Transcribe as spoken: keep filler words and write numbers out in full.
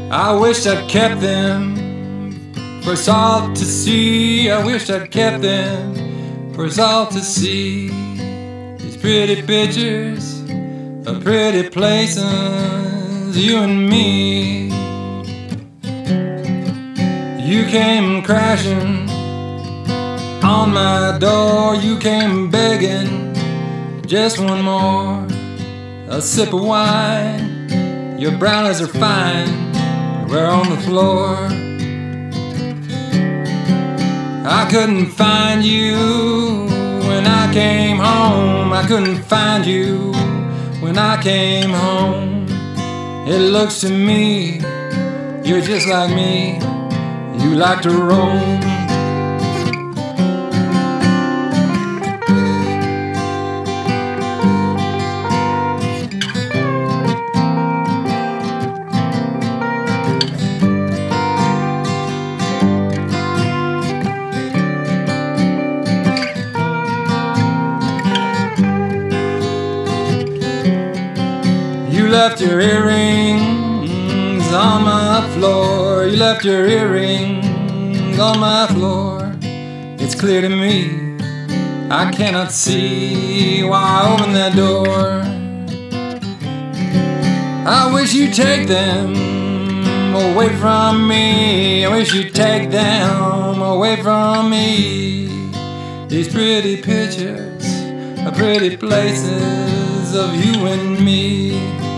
I wish I'd kept them for us all to see. I wish I'd kept them for us all to see. These pretty pictures of pretty places, you and me. You came crashing on my door. You came begging just one more, a sip of wine. Your brown eyes are fine. We're on the floor. I couldn't find you when I came home. I couldn't find you when I came home. It looks to me you're just like me. You like to roam. You left your earrings on my floor. You left your earrings on my floor. It's clear to me I cannot see why I opened that door. I wish you'd take them away from me. I wish you'd take them away from me. These pretty pictures of pretty places of you and me.